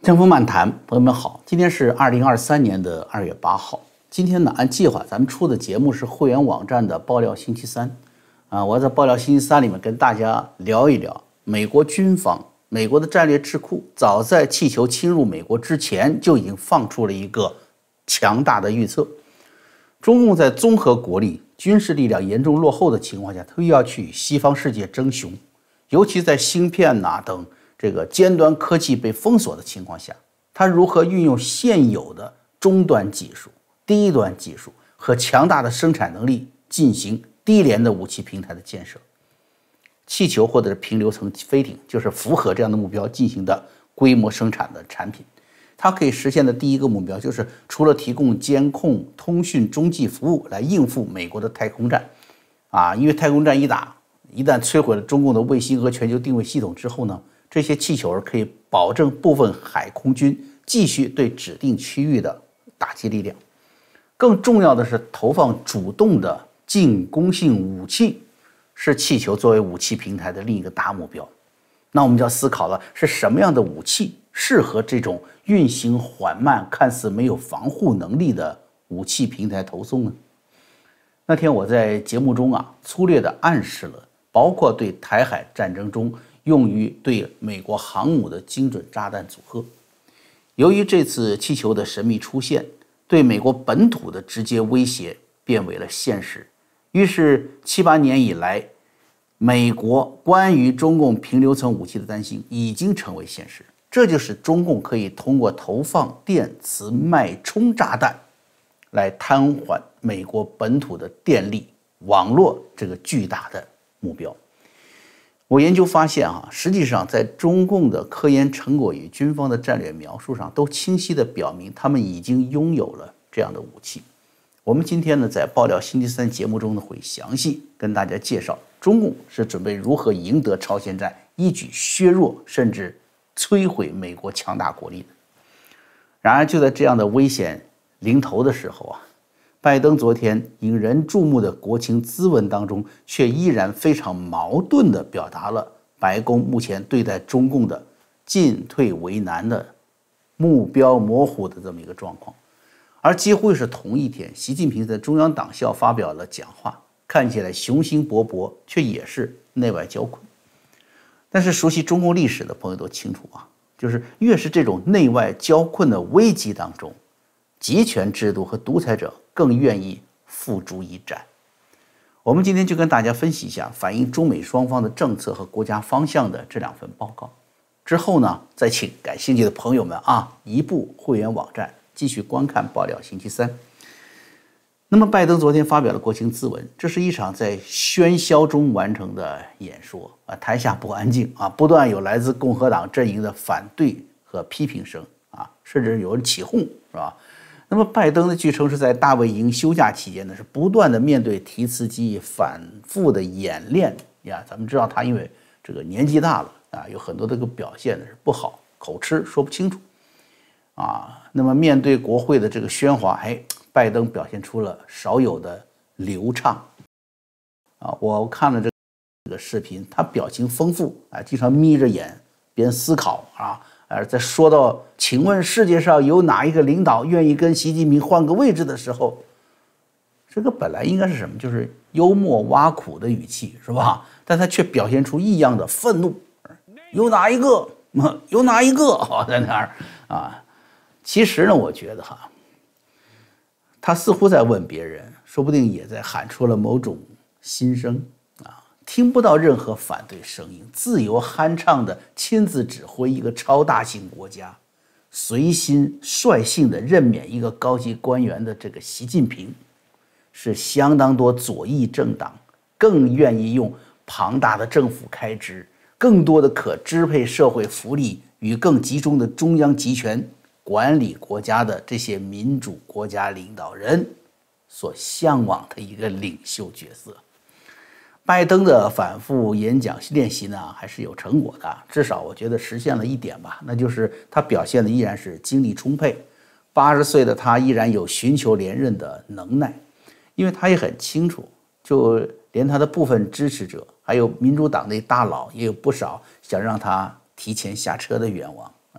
政府漫谈，朋友们好，今天是2023年的2月8号。今天呢，按计划咱们出的节目是会员网站的爆料星期三。我在爆料星期三里面跟大家聊一聊美国军方、美国的战略智库，早在气球侵入美国之前就已经放出了一个强大的预测：中共在综合国力、军事力量严重落后的情况下，它又要去与西方世界争雄，尤其在芯片等这个尖端科技被封锁的情况下，它如何运用现有的终端技术、低端技术和强大的生产能力进行低廉的武器平台的建设？气球或者是平流层飞艇就是符合这样的目标进行的规模生产的产品。它可以实现的第一个目标就是除了提供监控、通讯、中继服务来应付美国的太空战，因为太空战一旦摧毁了中共的卫星和全球定位系统之后呢，这些气球可以保证部分海空军继续对指定区域的打击力量。更重要的是，投放主动的进攻性武器是气球作为武器平台的另一个大目标。那我们就要思考了，是什么样的武器适合这种运行缓慢、看似没有防护能力的武器平台投送呢？那天我在节目中粗略地暗示了，包括对台海战争中用于对美国航母的精准炸弹组合。由于这次气球的神秘出现，对美国本土的直接威胁变为了现实，于是7、8年以来，美国关于中共平流层武器的担心已经成为现实。这就是中共可以通过投放电磁脉冲炸弹来瘫痪美国本土的电力网络这个巨大的目标。我研究发现实际上在中共的科研成果与军方的战略描述上都清晰地表明，他们已经拥有了这样的武器。我们今天呢，在爆料星期三节目中呢，会详细跟大家介绍中共是准备如何赢得朝鲜战，一举削弱甚至摧毁美国强大国力的。然而就在这样的危险临头的时候拜登昨天引人注目的国情咨文当中，却依然非常矛盾地表达了白宫目前对待中共的进退为难的目标模糊的这么一个状况。而几乎是同一天，习近平在中央党校发表了讲话，看起来雄心勃勃，却也是内外交困。但是熟悉中共历史的朋友都清楚就是越是这种内外交困的危机当中，集权制度和独裁者更愿意付诸一战。我们今天就跟大家分析一下反映中美双方的政策和国家方向的这2份报告。之后呢，再请感兴趣的朋友们移步会员网站继续观看爆料星期三。那么拜登昨天发表了国情咨文，这是一场在喧嚣中完成的演说台下不安静不断有来自共和党阵营的反对和批评声甚至有人起哄，是吧？那么拜登呢，据称是在大卫营休假期间呢，是不断的面对提词机反复的演练咱们知道他因为这个年纪大了有很多这个表现是不好，口吃说不清楚那么面对国会的这个喧哗，拜登表现出了少有的流畅我看了这个视频，他表情丰富经常眯着眼边思考在说到请问世界上有哪一个领导愿意跟习近平换个位置的时候，这个本来应该是什么，就是幽默挖苦的语气，是吧？但他却表现出异样的愤怒，有哪一个在那儿其实呢，我觉得他似乎在问别人，说不定也在喊出了某种心声听不到任何反对声音，自由酣畅的亲自指挥一个超大型国家，随心率性的任免一个高级官员的这个习近平，是相当多左翼政党更愿意用庞大的政府开支、更多的可支配社会福利与更集中的中央集权管理国家的这些民主国家领导人所向往的一个领袖角色。拜登的反复演讲练习呢，还是有成果的，至少我觉得实现了一点吧，那就是他表现的依然是精力充沛，80岁的他依然有寻求连任的能耐，因为他也很清楚，就连他的部分支持者，还有民主党内大佬，也有不少想让他提前下车的愿望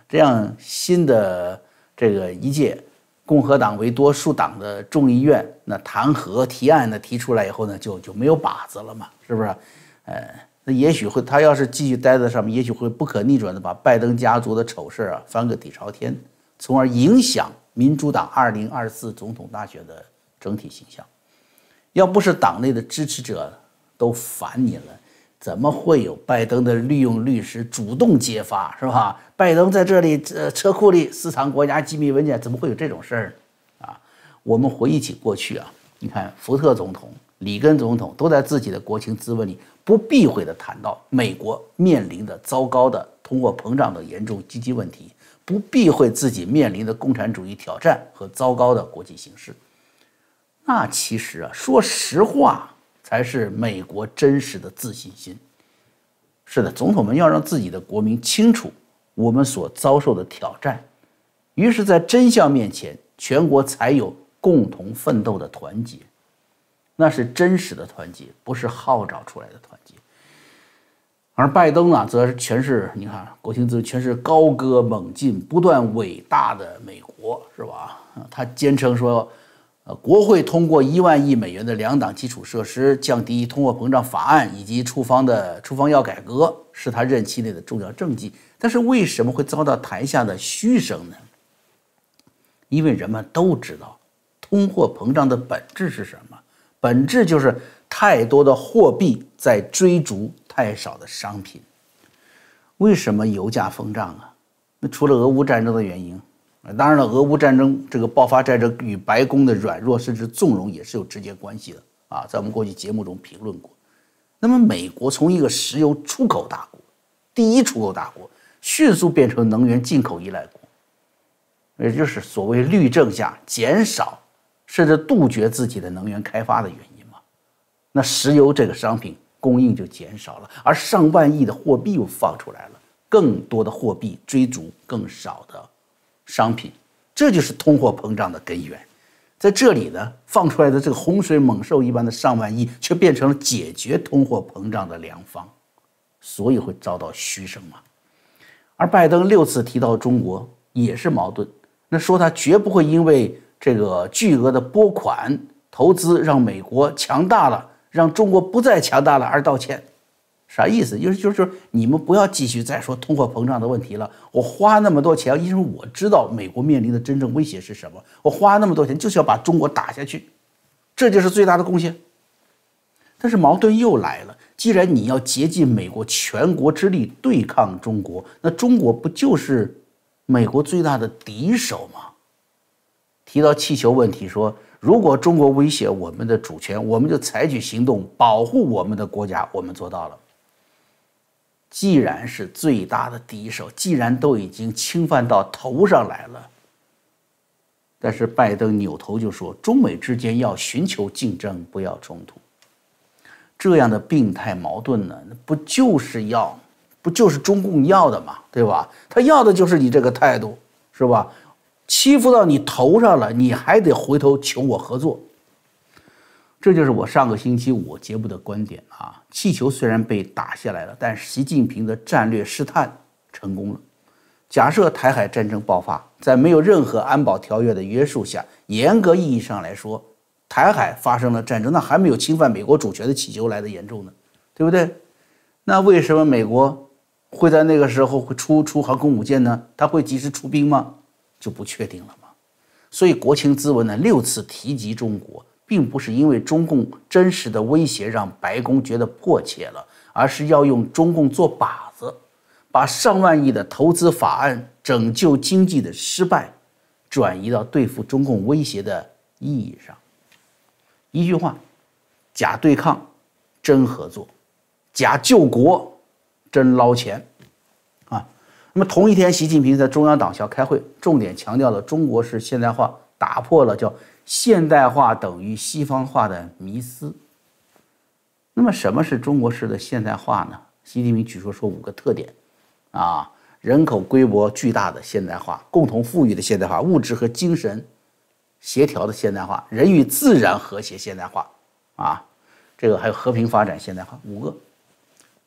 这样新的这个一届共和党为多数党的众议院那弹劾提案呢提出来以后呢，就没有靶子了嘛，是不是？那也许会他要是继续待在上面，也许会不可逆转的把拜登家族的丑事啊翻个底朝天，从而影响民主党2024总统大选的整体形象。要不是党内的支持者都烦你了，怎么会有拜登的御用律师主动揭发，是吧？拜登在这里车库里私藏国家机密文件，怎么会有这种事儿呢？啊，我们回忆起过去啊，你看福特总统、里根总统都在自己的国情咨文里不避讳地谈到美国面临的糟糕的通货膨胀等严重经济问题，不避讳自己面临的共产主义挑战和糟糕的国际形势。那其实啊，说实话才是美国真实的自信心。是的，总统们要让自己的国民清楚我们所遭受的挑战，于是在真相面前，全国才有共同奋斗的团结。那是真实的团结，不是号召出来的团结。而拜登呢，则全是你看国情咨文全是高歌猛进，不断伟大的美国，是吧？他坚称说，国会通过1万亿美元的两党基础设施、降低通货膨胀法案以及处方药改革，是他任期内的重要政绩。但是为什么会遭到台下的嘘声呢？因为人们都知道，通货膨胀的本质是什么？本质就是太多的货币在追逐太少的商品。为什么油价疯涨啊？那除了俄乌战争的原因，当然了，俄乌战争这个爆发战争与白宫的软弱甚至纵容也是有直接关系的啊，在我们过去节目中评论过。那么美国从一个石油出口大国，第一出口大国，迅速变成能源进口依赖国，也就是所谓绿政下减少甚至杜绝自己的能源开发的原因嘛。那石油这个商品供应就减少了，而上万亿的货币又放出来了，更多的货币追逐更少的商品，这就是通货膨胀的根源。在这里呢，放出来的这个洪水猛兽一般的上万亿，却变成了解决通货膨胀的良方，所以会遭到嘘声嘛。而拜登6次提到中国也是矛盾，那说他绝不会因为这个巨额的拨款投资让美国强大了，让中国不再强大了而道歉。啥意思？就是你们不要继续再说通货膨胀的问题了。我花那么多钱，因为我知道美国面临的真正威胁是什么。我花那么多钱就是要把中国打下去，这就是最大的贡献。但是矛盾又来了，既然你要竭尽美国全国之力对抗中国，那中国不就是美国最大的敌手吗？提到气球问题说，如果中国威胁我们的主权，我们就采取行动保护我们的国家，我们做到了。既然是最大的敌手，既然都已经侵犯到头上来了，但是拜登扭头就说，中美之间要寻求竞争，不要冲突。这样的病态矛盾呢，不就是中共要的嘛，对吧？他要的就是你这个态度，是吧？欺负到你头上了，你还得回头求我合作。这就是我上个星期5节目的观点啊！气球虽然被打下来了，但习近平的战略试探成功了。假设台海战争爆发，在没有任何安保条约的约束下，严格意义上来说，台海发生了战争，那还没有侵犯美国主权的气球来的严重呢，对不对？那为什么美国会在那个时候会出航空母舰呢？他会及时出兵吗？就不确定了嘛。所以国情咨文呢6次提及中国，并不是因为中共真实的威胁让白宫觉得迫切了，而是要用中共做靶子，把上万亿的投资法案拯救经济的失败转移到对付中共威胁的意义上。一句话，假对抗真合作，假救国真捞钱啊。那么同一天，习近平在中央党校开会，重点强调了中国式现代化，打破了叫现代化等于西方化的迷思。那么什么是中国式的现代化呢？习近平举出说5个特点啊：人口规模巨大的现代化，共同富裕的现代化，物质和精神协调的现代化，人与自然和谐现代化啊，这个还有和平发展现代化，5个。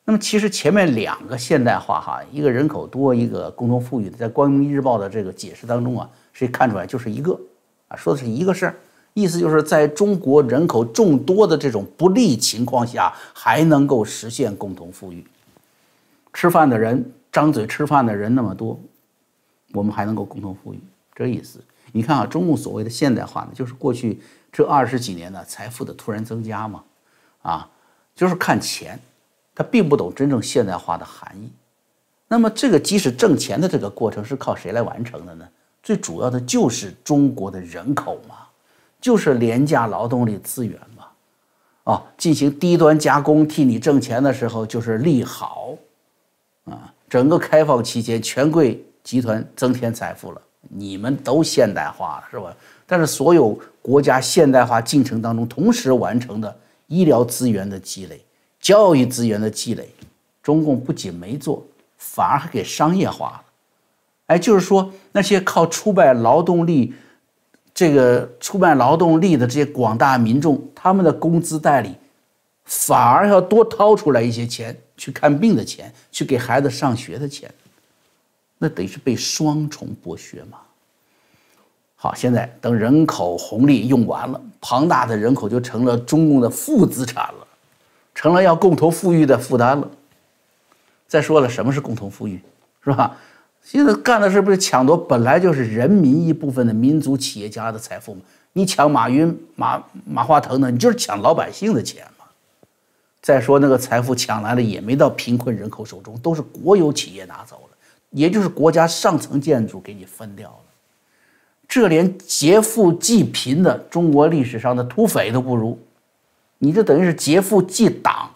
那么其实前面2个现代化哈，一个人口多，一个共同富裕，在《光明日报》的这个解释当中啊，谁看出来就是一个啊，说的是一个事儿，意思就是在中国人口众多的这种不利情况下，还能够实现共同富裕。吃饭的人，张嘴吃饭的人那么多，我们还能够共同富裕，这意思。你看啊，中共所谓的现代化呢，就是过去这20几年的财富的突然增加嘛，啊，就是看钱。他并不懂真正现代化的含义。那么这个即使挣钱的这个过程是靠谁来完成的呢？最主要的就是中国的人口嘛，就是廉价劳动力资源嘛。进行低端加工替你挣钱的时候就是利好啊。整个开放期间，权贵集团增添财富了，你们都现代化了，是吧？但是所有国家现代化进程当中同时完成的医疗资源的积累、教育资源的积累，中共不仅没做，反而还给商业化了。就是说那些靠出卖劳动力的这些广大民众，他们的工资袋里反而要多掏出来一些钱，去看病的钱，去给孩子上学的钱，那等于是被双重剥削嘛。好，现在等人口红利用完了，庞大的人口就成了中共的负资产了，成了要共同富裕的负担了。再说了，什么是共同富裕，是吧？现在干的是不是抢夺本来就是人民一部分的民族企业家的财富吗？你抢马云、马化腾呢，你就是抢老百姓的钱嘛。再说那个财富抢来了也没到贫困人口手中，都是国有企业拿走了，也就是国家上层建筑给你分掉了。这连劫富济贫的中国历史上的土匪都不如，你这等于是劫富济党。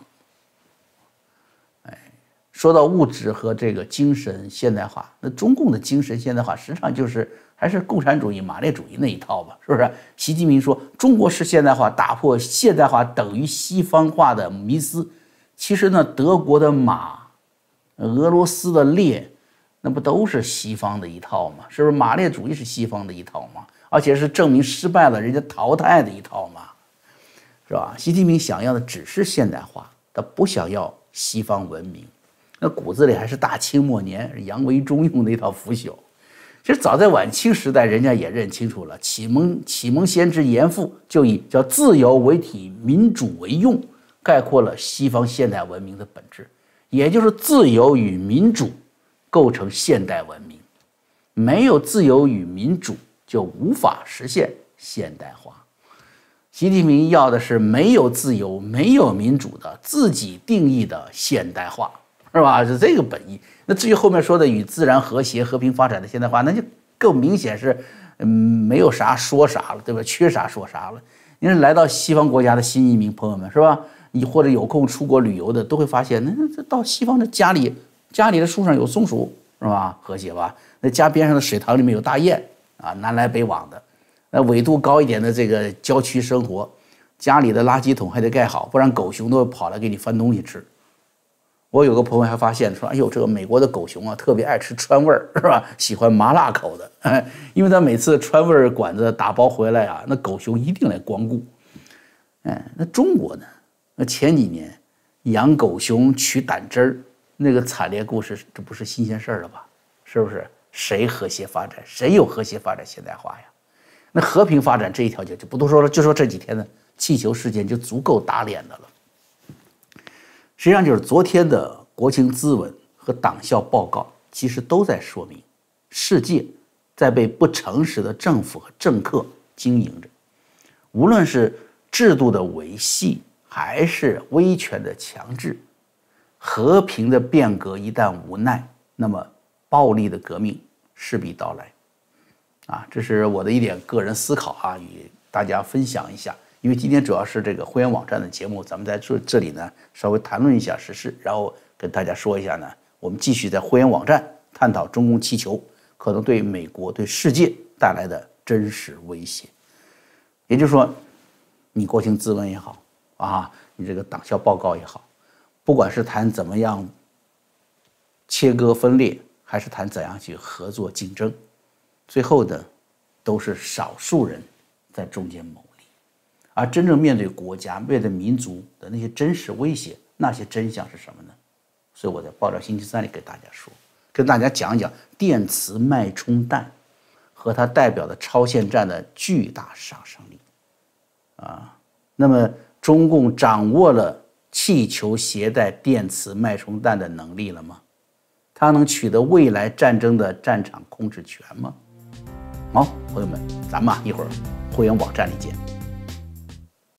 说到物质和这个精神现代化，那中共的精神现代化实际上就是还是共产主义、马列主义那一套吧，是不是？习近平说中国式现代化打破现代化等于西方化的迷思，其实呢，德国的马、俄罗斯的列，那不都是西方的一套吗？是不是？马列主义是西方的一套吗？而且是证明失败了人家淘汰的一套吗？是吧？习近平想要的只是现代化，他不想要西方文明。那骨子里还是大清末年杨维忠用的一套腐朽。其实早在晚清时代，人家也认清楚了，启蒙先知严复就以叫自由为体，民主为用，概括了西方现代文明的本质，也就是自由与民主构成现代文明，没有自由与民主就无法实现现代化。习近平要的是没有自由、没有民主的自己定义的现代化。是吧？是这个本意。那至于后面说的与自然和谐、和平发展的现代化，那就更明显是，没有啥说啥了，对吧？缺啥说啥了。你说来到西方国家的新移民朋友们，是吧？你或者有空出国旅游的，都会发现，那到西方的家里的树上有松鼠，是吧？和谐吧？那家边上的水塘里面有大雁啊，南来北往的。那纬度高一点的这个郊区生活，家里的垃圾桶还得盖好，不然狗熊都会跑来给你翻东西吃。我有个朋友还发现说，哎呦，这个美国的狗熊啊，特别爱吃川味儿，是吧？喜欢麻辣口的，因为他每次川味儿馆子打包回来啊，那狗熊一定来光顾。那中国呢？那前几年养狗熊取胆汁儿那个惨烈故事，这不是新鲜事儿了吧？是不是？谁和谐发展？谁有和谐发展现代化呀？那和平发展这一条就不多说了，就说这几天的气球事件就足够打脸的了。实际上就是昨天的国情咨文和党校报告，其实都在说明，世界在被不诚实的政府和政客经营着。无论是制度的维系，还是威权的强制，和平的变革一旦无奈，那么暴力的革命势必到来。这是我的一点个人思考啊，与大家分享一下。因为今天主要是这个会员网站的节目，咱们在这里呢稍微谈论一下时事，然后跟大家说一下呢，我们继续在会员网站探讨中共气球可能对美国、对世界带来的真实威胁。也就是说，你国情咨文也好你这个党校报告也好，不管是谈怎么样切割分裂，还是谈怎样去合作竞争，最后的都是少数人在中间谋。而真正面对国家、面对民族的那些真实威胁，那些真相是什么呢？ 所以我在爆料星期三里跟大家说，跟大家讲讲电磁脉冲弹和它代表的超限战的巨大杀伤力。那么中共掌握了气球携带电磁脉冲弹的能力了吗？它能取得未来战争的战场控制权吗？好，朋友们，咱们一会儿会员网站里见。